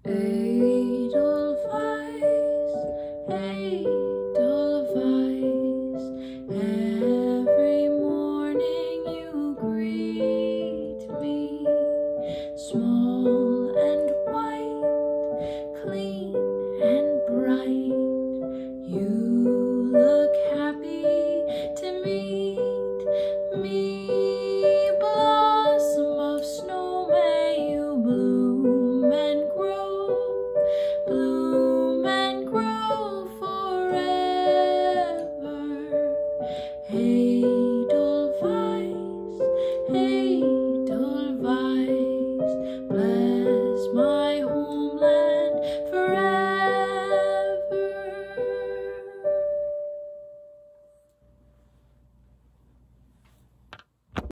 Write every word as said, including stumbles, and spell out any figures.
Edelweiss, Edelweiss, every morning you greet me, small and white, clean and bright. You look happy to meet me, blossom of snow, may you bloom and grow, bloom and grow forever. Edelweiss, Edelweiss.